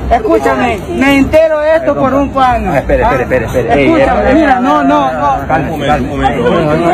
Escúchame, me entero de esto por un cuadro. Espere. Escúchame, mira, no. Un momento.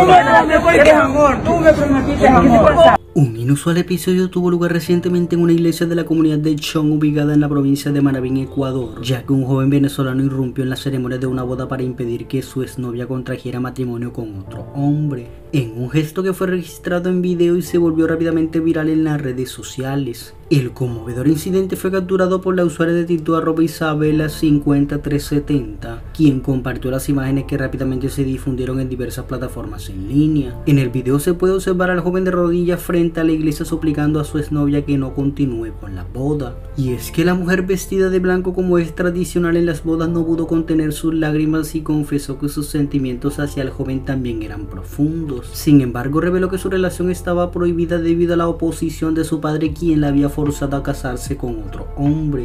Tú me prometiste amor. Un inusual episodio tuvo lugar recientemente en una iglesia de la comunidad de Chong ubicada en la provincia de Manabí, Ecuador, ya que un joven venezolano irrumpió en la ceremonia de una boda para impedir que su exnovia contrajera matrimonio con otro hombre, en un gesto que fue registrado en video y se volvió rápidamente viral en las redes sociales. El conmovedor incidente fue capturado por la usuaria de TikTok @Isabela50370, quien compartió las imágenes que rápidamente se difundieron en diversas plataformas en línea. En el video se puede observar al joven de rodillas frente a la iglesia suplicando a su exnovia que no continúe con la boda. Y es que la mujer vestida de blanco, como es tradicional en las bodas, no pudo contener sus lágrimas y confesó que sus sentimientos hacia el joven también eran profundos. Sin embargo, reveló que su relación estaba prohibida debido a la oposición de su padre, quien la había forzado a casarse con otro hombre.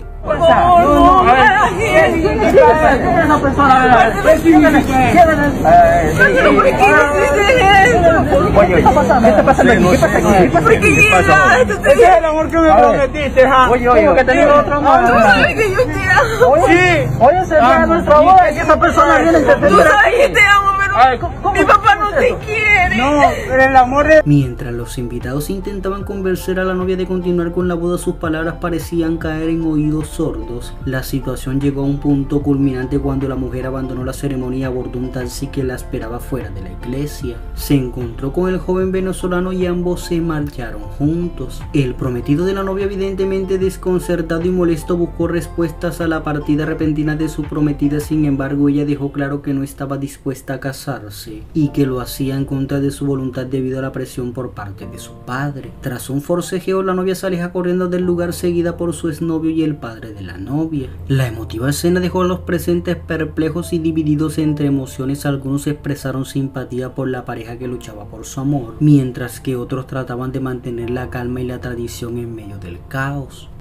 ¿Qué está pasando aquí? Ese es el amor que me prometiste, Oye, que tenía otro amor. Tú sabes que yo te amo. Oye, se va a nuestra boda y esa persona viene a interferir. Tú sabes que te amo, pero mi papá no te quiere. No, pero el amor de... Mientras los invitados intentaban convencer a la novia de continuar con la boda, sus palabras parecían caer en oídos sordos. La situación llegó a un punto culminante cuando la mujer abandonó la ceremonia y abordó un taxi que la esperaba fuera de la iglesia. Se encontró con el joven venezolano y ambos se marcharon juntos. El prometido de la novia, evidentemente desconcertado y molesto, buscó respuestas a la partida repentina de su prometida. Sin embargo, ella dejó claro que no estaba dispuesta a casarse y que lo hacía en contra de su voluntad debido a la presión por parte de su padre. Tras un forcejeo, la novia se aleja corriendo del lugar seguida por su exnovio y el padre de la novia. La emotiva escena dejó a los presentes perplejos y divididos entre emociones. Algunos expresaron simpatía por la pareja que luchaba por su amor, mientras que otros trataban de mantener la calma y la tradición en medio del caos.